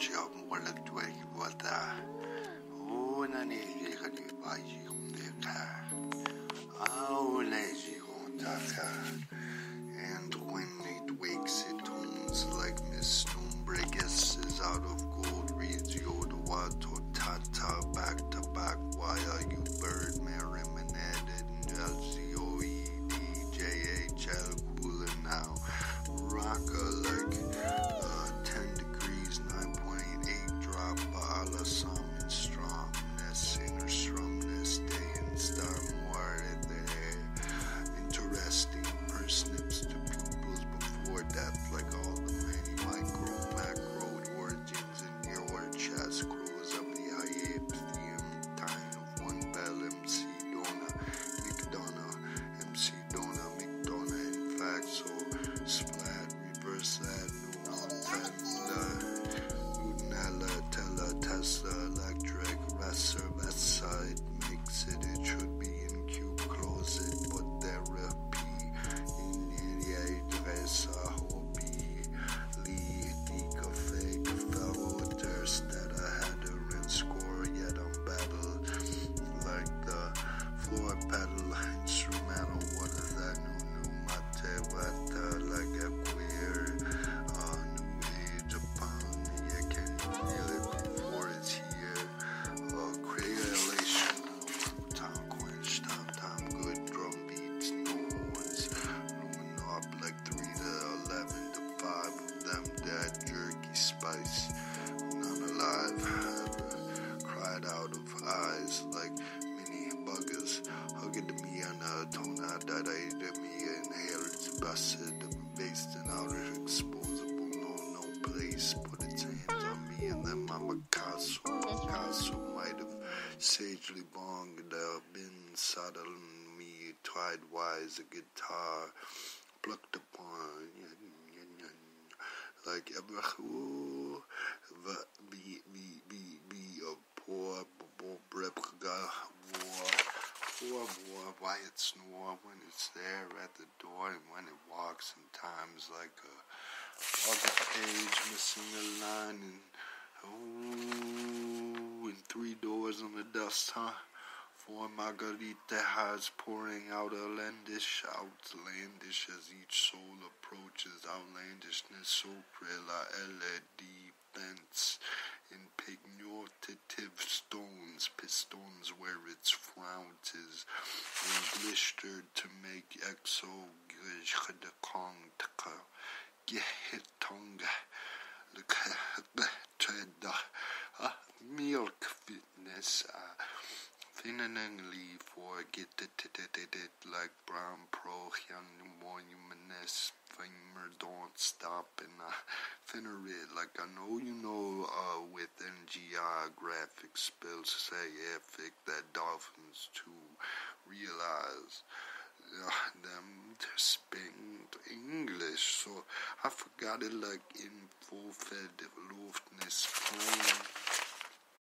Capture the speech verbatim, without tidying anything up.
job more like doing what the oh, Nani, by you on the car. Oh, lazy on the car. And when it wakes, it tones like Miss Stonebreakers is out of gold. Reads Yoda Wato Tata back to back. Why are you bird? Merriman and L Z O E D J H L cooler now. Rocker like uh, ten degrees, nine point eight drop. Bala summon strongness, inner strumness, day and star more there. Interesting persnips to pupils before death, like all the many micro, macro origins in your chest. Crows of the iaphthium, time of one bell, M C Donna, McDonough, M C Donna, McDonough, in fact, so splat, reverse that, Nutella, Tella, Tesla, electric, Resser, west side, makes it, it should be in Q closet, but therapy, in the dress, I hope he, Lee, Dika, fake, fellow, thirst that I had her in score, yet I'm battle, like the floor pedal, instrumental, what is that, new, new, mate, what, uh, like a queer, uh, new age upon me, I can feel it before it's here, uh, creation, time quench, time, time, good drum beats, no horns, rooming up like three to eleven to five of them dead, jerky spice, none alive, have cried out of eyes like mini buggers, hugging to me on a tona that I ate me, inhalers busted, based in outer exposable, no, no place, put its hands on me, and then my Picasso, Picasso might have sagely bonged uh, been saddling me, tried wise a guitar, plucked upon, like ever, ooh, be, be, be, be a poor, brepga, war, war, war, why it snore when it's there at the door, and when it walks in times like a August page, missing a line, and ooh, and three doors on the dust, huh? Four margarita has pouring out outlandish, outlandish as each soul approaches outlandishness, so prela L defense in pignotative stones, pistons where its fount is and blistered to make exo the kong taka gehitonga the milk fitness uh Finally forget it, it, it, it, it like brown pro young monumentous finger don't stop and uh finner it like I know you know uh with N G I graphic spells say epic that dolphins to realize uh, them to spend English, so I forgot it like in full fed aloofness plain.